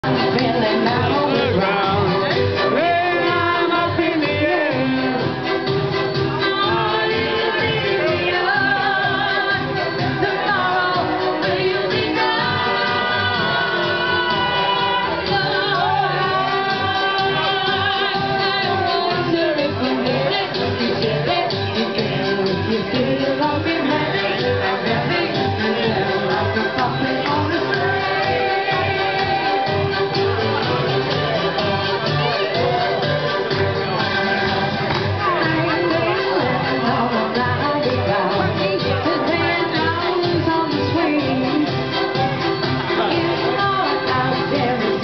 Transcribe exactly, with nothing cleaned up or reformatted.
Feeling out on the ground, laying I'm up in the air. Are you thinking of tomorrow? Will you be gone? I wonder if you made it, if you did it, you can, if you feel like